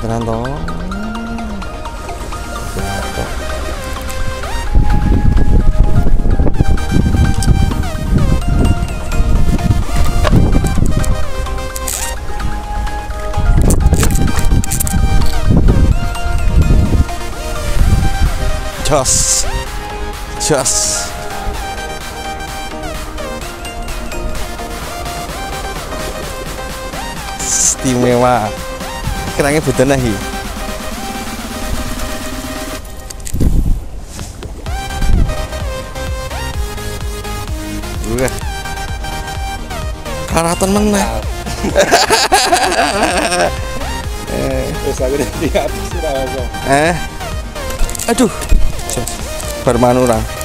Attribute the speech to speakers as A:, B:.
A: tenan to. Jos. Jos. Istimewa. Kerangnya butuh nahi. Wah. Karaton meneh.
B: Terus aku udah di atas sih.
A: Aduh. Bermanurang.